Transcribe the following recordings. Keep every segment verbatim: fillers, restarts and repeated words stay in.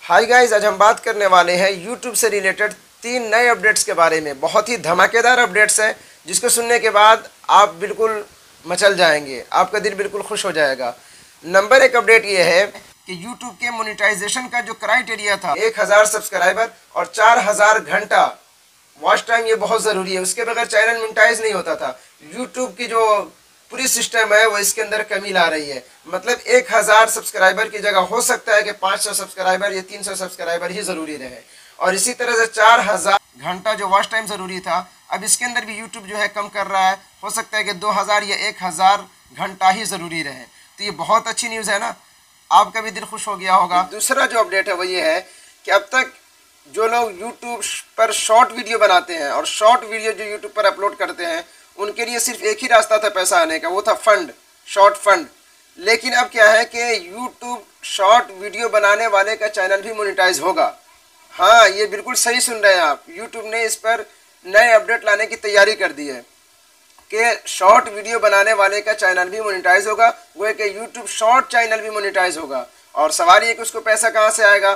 Hi guys, आज हम बात करने वाले हैं यूट्यूब से रिलेटेड तीन नए अपडेट्स के बारे में। बहुत ही धमाकेदार अपडेट्स हैं जिसको सुनने के बाद आप बिल्कुल मचल जाएंगे, आपका दिल बिल्कुल खुश हो जाएगा। नंबर एक अपडेट ये है कि यूट्यूब के मोनेटाइजेशन का जो क्राइटेरिया था एक हज़ार सब्सक्राइबर और चार हज़ार घंटा वॉच टाइम, ये बहुत ज़रूरी है। उसके बगैर चैनल मोनेटाइज नहीं होता था। यूट्यूब की जो पूरी सिस्टम है वो इसके अंदर कमी ला रही है। मतलब एक हज़ार सब्सक्राइबर की जगह हो सकता है कि पाँच सौ सब्सक्राइबर या तीन सौ सब्सक्राइबर ही ज़रूरी रहे। और इसी तरह से चार हज़ार घंटा जो वॉच टाइम ज़रूरी था, अब इसके अंदर भी यूट्यूब जो है कम कर रहा है। हो सकता है कि दो हज़ार या एक हज़ार घंटा ही ज़रूरी रहे। तो ये बहुत अच्छी न्यूज़ है ना, आपका भी दिल खुश हो गया होगा। दूसरा जो अपडेट है वो ये है कि अब तक जो लोग यूट्यूब पर शॉर्ट वीडियो बनाते हैं और शॉर्ट वीडियो जो यूट्यूब पर अपलोड करते हैं, उनके लिए सिर्फ एक ही रास्ता था पैसा आने का, वो था फंड, शॉर्ट फंड। लेकिन अब क्या है कि यूट्यूब शॉर्ट वीडियो बनाने वाले का चैनल भी मोनेटाइज होगा। हाँ, ये बिल्कुल सही सुन रहे हैं आप। यूट्यूब ने इस पर नए अपडेट लाने की तैयारी कर दी है कि शॉर्ट वीडियो बनाने वाले का चैनल भी मोनेटाइज होगा। वो है कि यूट्यूब शॉर्ट चैनल भी मोनेटाइज होगा। और सवाल ये कि उसको पैसा कहाँ से आएगा।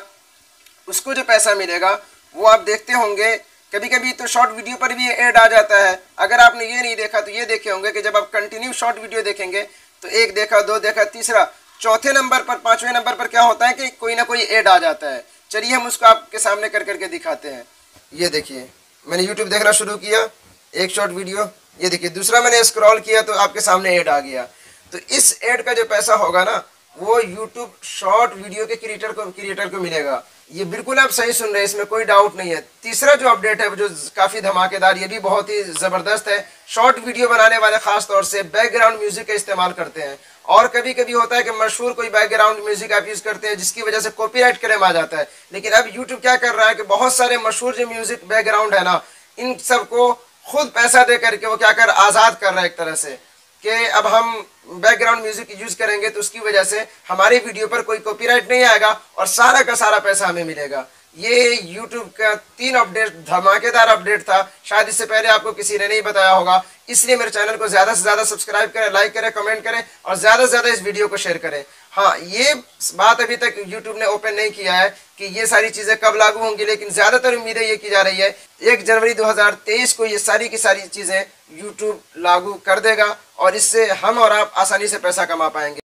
उसको जो पैसा मिलेगा वो आप देखते होंगे, कभी कभी तो शॉर्ट वीडियो पर भी ऐड आ जाता है। अगर आपने ये नहीं देखा तो ये देखे होंगे कि जब आप कंटिन्यू शॉर्ट वीडियो देखेंगे तो एक देखा, दो देखा, तीसरा, चौथे नंबर पर, पांचवें नंबर पर क्या होता है कि कोई ना कोई ऐड आ जाता है। चलिए हम उसको आपके सामने कर करके दिखाते हैं। ये देखिए, मैंने यूट्यूब देखना शुरू किया, एक शॉर्ट वीडियो, ये देखिए दूसरा मैंने स्क्रॉल किया तो आपके सामने ऐड आ गया। तो इस ऐड का जो पैसा होगा ना, वो यूट्यूब शॉर्ट वीडियो के क्रिएटर को क्रिएटर को मिलेगा। ये बिल्कुल आप सही सुन रहे हैं, इसमें कोई डाउट नहीं है। तीसरा जो अपडेट है जो काफ़ी धमाकेदार, ये भी बहुत ही ज़बरदस्त है। शॉर्ट वीडियो बनाने वाले खास तौर से बैकग्राउंड म्यूजिक का इस्तेमाल करते हैं। और कभी कभी होता है कि मशहूर कोई बैकग्राउंड म्यूजिक आप यूज़ करते हैं जिसकी वजह से कॉपीराइट क्लेम आ जाता है। लेकिन अब यूट्यूब क्या कर रहा है कि बहुत सारे मशहूर जो म्यूजिक बैकग्राउंड है ना, इन सबको खुद पैसा दे करके वो क्या कर आज़ाद कर रहा है एक तरह से, कि अब हम बैकग्राउंड म्यूजिक यूज करेंगे तो उसकी वजह से हमारे वीडियो पर कोई कॉपीराइट नहीं आएगा और सारा का सारा पैसा हमें मिलेगा। ये यूट्यूब का तीन अपडेट, धमाकेदार अपडेट था। शायद इससे पहले आपको किसी ने नहीं बताया होगा। इसलिए मेरे चैनल को ज़्यादा से ज़्यादा सब्सक्राइब करें, लाइक करें, कमेंट करें और ज़्यादा से ज़्यादा इस वीडियो को शेयर करें। हाँ, ये बात अभी तक यूट्यूब ने ओपन नहीं किया है कि ये सारी चीज़ें कब लागू होंगी, लेकिन ज़्यादातर उम्मीदें ये की जा रही है एक जनवरी दो हज़ार तेईस को ये सारी की सारी चीज़ें यूट्यूब लागू कर देगा और इससे हम और आप आसानी से पैसा कमा पाएंगे।